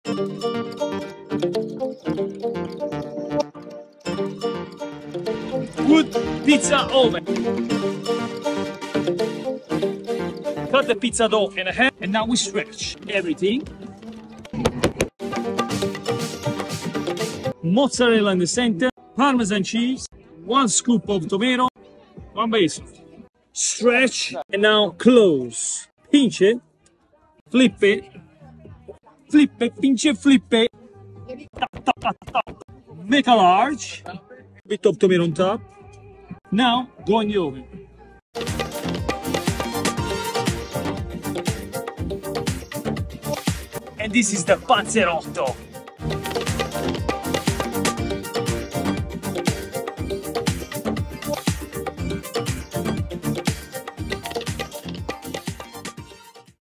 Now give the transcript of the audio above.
Wood pizza oven. Cut the pizza dough in half, and now we stretch everything. Mozzarella in the center, Parmesan cheese, 1 scoop of tomato, 1 basil. Stretch, and now close. Pinch it, flip it, pinch it, flip it. Tap, tap, tap, tap. Make a large, bit of tomato on top. Now go in the oven. And this is the Panzerotto.